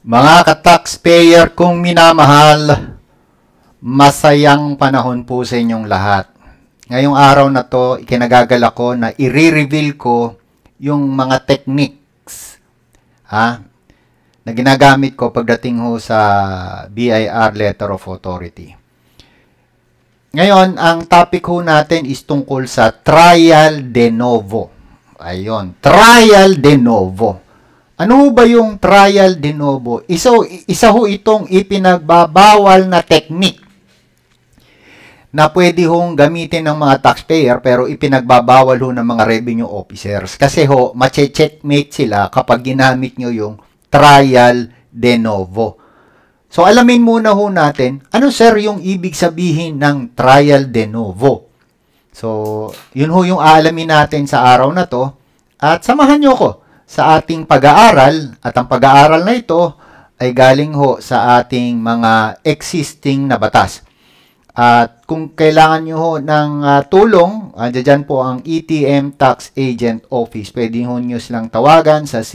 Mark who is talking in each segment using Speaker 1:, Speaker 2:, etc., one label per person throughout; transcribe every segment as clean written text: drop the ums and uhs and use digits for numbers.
Speaker 1: Mga ka-taxpayer kong minamahal, masayang panahon po sa inyong lahat. Ngayong araw na to, ikinagagalak ko na i-reveal ko yung mga techniques na ginagamit ko pagdating ho sa BIR Letter of Authority. Ngayon, ang topic ho natin is tungkol sa Trial De Novo. Ayun, Trial De Novo. Ano ba yung Trial De Novo? Isa ho itong ipinagbabawal na technique na pwede hong gamitin ng mga taxpayer pero ipinagbabawal ho ng mga revenue officers. Kasi ho, mache-checkmate sila kapag ginamit nyo yung Trial De Novo. So, alamin muna ho natin, ano sir yung ibig sabihin ng Trial De Novo? So, yun ho yung aalamin natin sa araw na to. At samahan nyo ko sa ating pag-aaral. At ang pag-aaral na ito ay galing ho sa ating mga existing na batas. At kung kailangan nyo ho ng tulong, dyan po ang ETM Tax Agent Office. Pwede ho nyo silang tawagan sa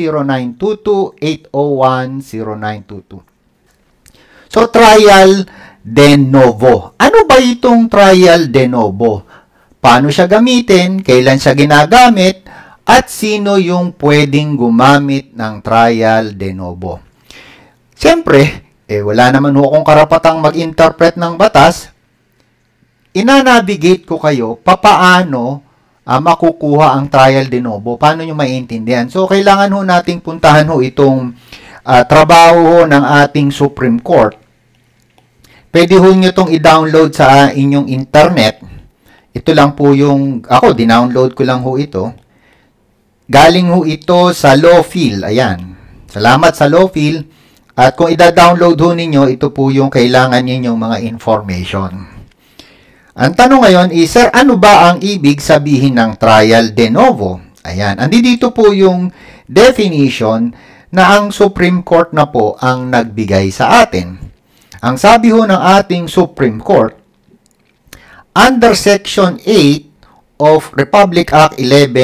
Speaker 1: 0922-801-0922. So, Trial De Novo. Ano ba itong Trial De Novo? Paano siya gamitin? Kailan siya ginagamit? At sino yung pwedeng gumamit ng Trial De Novo? Siyempre, wala naman ho akong karapatang mag-interpret ng batas. Ina-navigate ko kayo papaano makukuha ang Trial De Novo. Paano nyo maiintindihan? So, kailangan ho nating puntahan ho itong trabaho ho ng ating Supreme Court. Pwede ho nyo itong i-download sa inyong internet. Ito lang po yung, ako, dinownload ko lang ho ito. Galing ho ito sa Lawfil. Ayan. Salamat sa Lawfil. At kung i-download ho ninyo, ito po yung kailangan ninyong mga information. Ang tanong ngayon is, sir, ano ba ang ibig sabihin ng Trial De Novo? Ayan. Andito po yung definition na ang Supreme Court na po ang nagbigay sa atin. Ang sabi ho ng ating Supreme Court, under Section 8 of Republic Act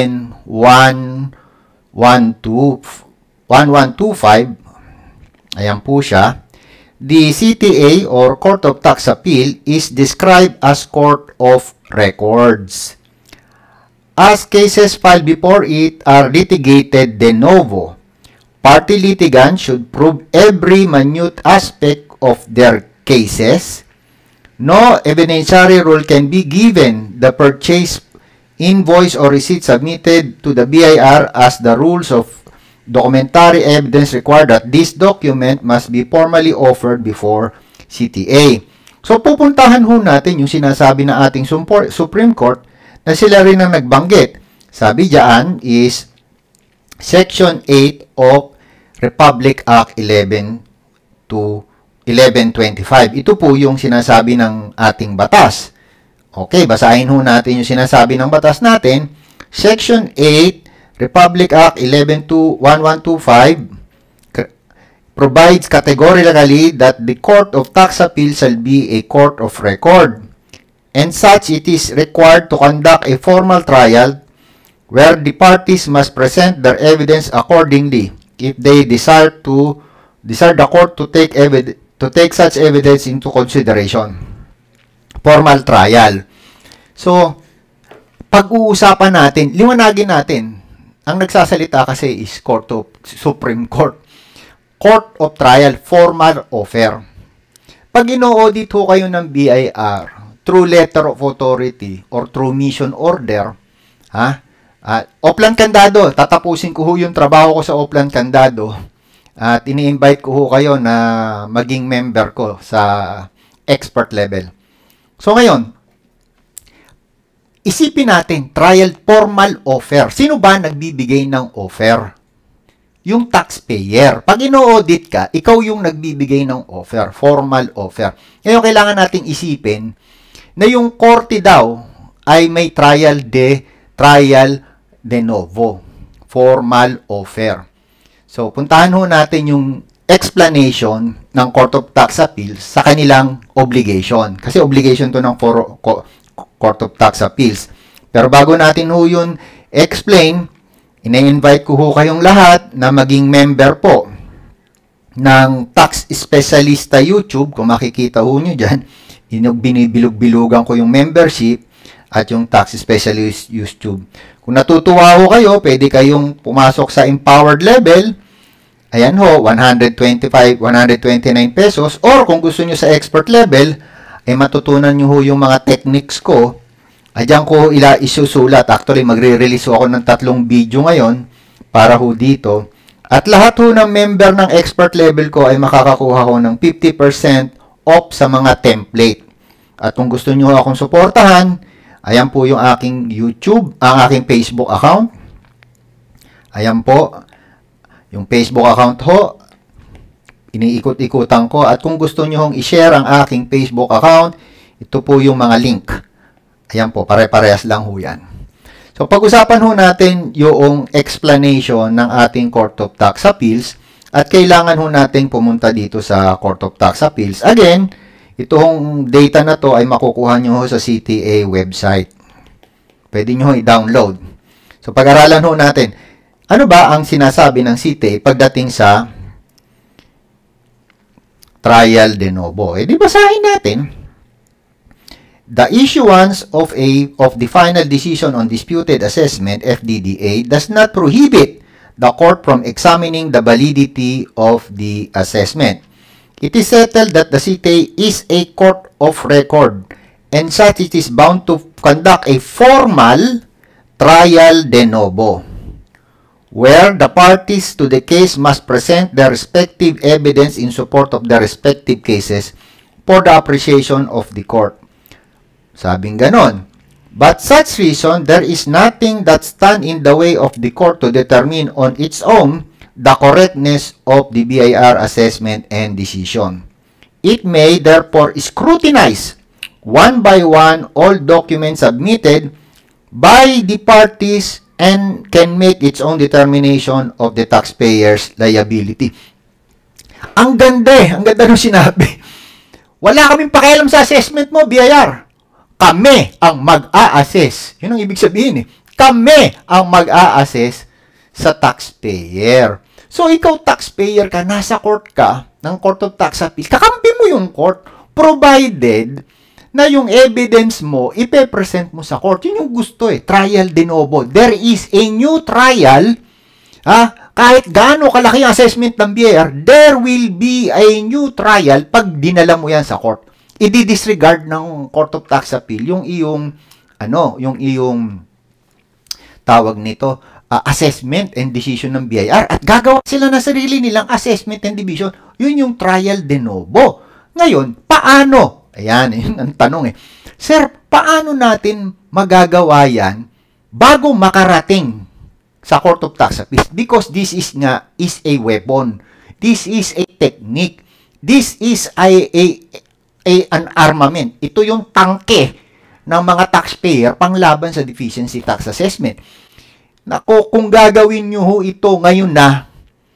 Speaker 1: 11-1125, ayan po siya, the CTA or Court of Tax Appeal is described as Court of Records. As cases filed before it are litigated de novo, party litigants should prove every minute aspect of their cases. No evidentiary rule can be given the purchase invoice or receipt submitted to the BIR as the rules of documentary evidence require that this document must be formally offered before CTA. So, pupuntahan ho natin yung sinasabi ng ating Supreme Court na sila rin ang nagbanggit. Sabi diyan is Section 8 of Republic Act 11-1125. Ito po yung sinasabi ng ating batas. Okay, basahin ho natin yung sinasabi ng batas natin. Section 8, Republic Act 11-1125 provides categorically that the Court of Tax Appeal shall be a court of record, and such it is required to conduct a formal trial where the parties must present their evidence accordingly if they desire the court to take such evidence into consideration. Formal trial. So, pag-uusapan natin, liwanagin natin. Ang nagsasalita kasi is Supreme Court. Court of Trial, formal offer. Pag ino-audit ho kayo ng BIR, through letter of authority or through mission order, Oplan Kandado, tatapusin ko ho yung trabaho ko sa Oplan Kandado at ini-invite ko ho kayo na maging member ko sa expert level. So ngayon, isipin natin, trial formal offer. Sino ba nagbibigay ng offer? Yung taxpayer. Pag ino-audit ka, ikaw yung nagbibigay ng offer, formal offer. Ngayon, kailangan nating isipin na yung korte daw ay may trial de novo, formal offer. So, puntahan ho natin yung explanation ng Court of Tax Appeals sa kanilang obligation. Kasi obligation to ng Court of Tax Appeals. Pero bago natin ho yun explain, ina-invite ko ho kayong lahat na maging member po ng tax specialista YouTube, kung makikita ho nyo dyan, binibilog-bilugan ko yung membership at yung tax specialist YouTube. Kung natutuwa ho kayo, pwede kayong pumasok sa empowered level. Ayan ho, 129 pesos. Or kung gusto nyo sa expert level, ay matutunan nyo ho yung mga techniques ko. Ayan ko isusulat. Actually, magre-release ako ng 3 video ngayon para ho dito. At lahat ho ng member ng expert level ko ay makakakuha ho ng 50% off sa mga template. At kung gusto nyo akong suportahan, ayan po yung aking YouTube, ang aking Facebook account. Ayan po, yung Facebook account ho, iniikot-ikutan ko. At kung gusto nyo hong i-share ang aking Facebook account, ito po yung mga link. Ayan po, pare-parehas lang ho yan. So, pag-usapan ho natin yung explanation ng ating Court of Tax Appeals at kailangan ho natin pumunta dito sa Court of Tax Appeals. Again, itong data na to ay makukuha nyo sa CTA website. Pwede nyo i-download. So, pag-aralan ho natin, ano ba ang sinasabi ng CTA pagdating sa Trial De Novo? Di basahin natin. The issuance of the final decision on disputed assessment, FDDA, does not prohibit the court from examining the validity of the assessment. It is settled that the CTA is a court of record and such it is bound to conduct a formal trial de novo, where the parties to the case must present their respective evidence in support of their respective cases for the appreciation of the court. Sabing ganon. But such reason, there is nothing that stand in the way of the court to determine on its own the correctness of the BIR assessment and decision. It may therefore scrutinize one by one all documents submitted by the parties and can make its own determination of the taxpayer's liability. Ang ganda nung sinabi. Wala kaming pakialam sa assessment mo, BIR. Kami ang mag-a-assess. Yun ang ibig sabihin eh. Kami ang mag-a-assess sa taxpayer. So, ikaw taxpayer ka, nasa court ka, ng Court of Tax Appeals, kakampi mo yung court, provided na yung evidence mo, ipe-present mo sa court. Yun yung gusto eh, trial de novo. There is a new trial, kahit gaano kalaki ang assessment ng BIR, there will be a new trial pag dinala mo yan sa court. I-disregard ng Court of Tax Appeal yung iyong, yung iyong tawag nito, assessment and decision ng BIR at gagawa sila na sarili nilang assessment and division. Yun yung trial de novo. Ngayon, paano? Ayan, yun ang tanong eh. Sir, paano natin magagawa yan bago makarating sa Court of Tax Appeals? Because this is a weapon. This is a technique. This is an armament. Ito yung tangke ng mga taxpayer panglaban sa deficiency tax assessment. Nako, kung gagawin nyo ho ito ngayon na,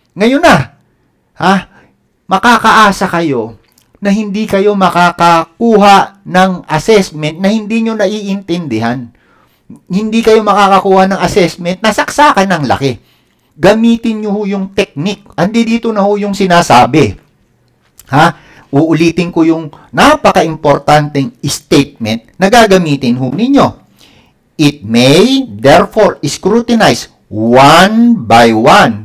Speaker 1: makakaasa kayo na hindi kayo makakakuha ng assessment na hindi nyo naiintindihan. Hindi kayo makakakuha ng assessment na saksakan ng laki. Gamitin nyo ho yung technique. Andi dito na ho yung sinasabi. Uulitin ko yung napaka-importanting statement na gagamitin ho ninyo. It may, therefore, scrutinize one by one,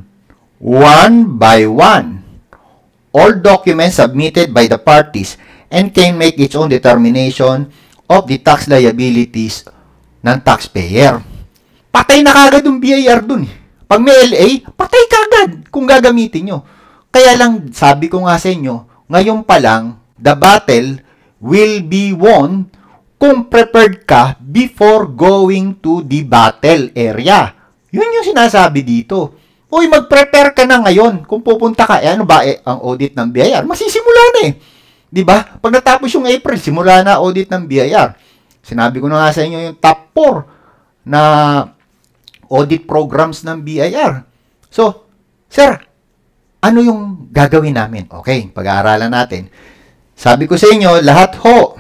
Speaker 1: all documents submitted by the parties and can make its own determination of the tax liabilities ng taxpayer. Patay na kagad yung BIR dun. Pag may LA, patay kagad kung gagamitin nyo. Kaya lang, sabi ko nga sa inyo, ngayon pa lang, the battle will be won kung prepared ka before going to the battle area. Yun yung sinasabi dito. Uy, mag-prepare ka na ngayon. Kung pupunta ka, ano ba ang audit ng BIR? Masisimula na eh. Diba? Pag natapos yung April, simula na audit ng BIR. Sinabi ko na nga sa inyo yung top 4 na audit programs ng BIR. So, sir, ano yung gagawin namin? Okay, pag-aaralan natin. Sabi ko sa inyo, lahat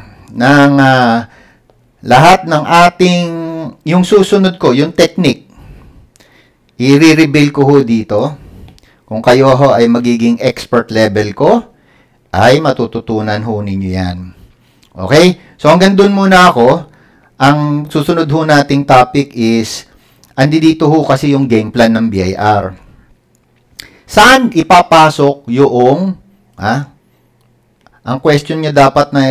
Speaker 1: ng ating, yung susunod ko, yung technique, i-reveal ko ho dito. Kung kayo ho ay magiging expert level ko, ay matututunan ho ninyo yan. Okay? So hanggang dun muna ako. Ang susunod ho nating topic is, dito ho kasi yung game plan ng BIR. Saan ipapasok yung, ang question nyo dapat na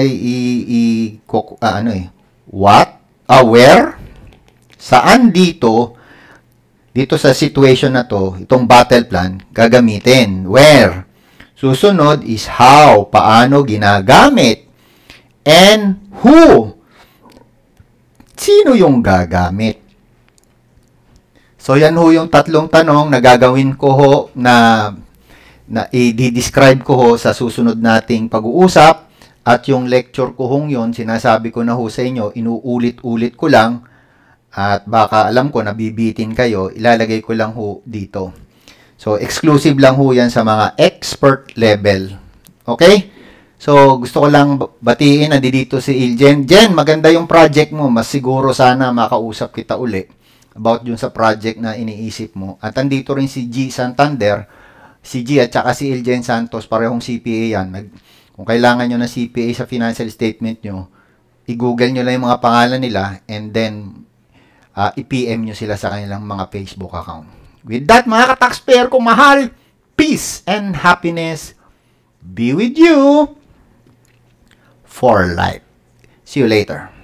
Speaker 1: what? Where? Saan dito sa situation na to, itong battle plan, gagamitin? Where? Susunod is how, paano ginagamit? And who? Sino yung gagamit? So, yan ho yung tatlong tanong na gagawin ko ho na i-describe ko ho sa susunod nating pag-uusap. At yung lecture ko hong yun, sinasabi ko na ho sa inyo, inuulit-ulit ko lang. At baka alam ko, nabibitin kayo, ilalagay ko lang ho dito. So, exclusive lang ho yan sa mga expert level. Okay? So, gusto ko lang batiin, nandito si Iljen. Jen, maganda yung project mo. Mas siguro sana makausap kita uli about yung sa project na iniisip mo. At andito rin si G. Santander, si G at saka si Iljen Santos, parehong CPA yan. Kung kailangan nyo ng CPA sa financial statement nyo, i-google nyo lang yung mga pangalan nila and then i-PM nyo sila sa kanilang mga Facebook account. With that, mga ka-taxpayer kong mahal, peace and happiness be with you for life. See you later.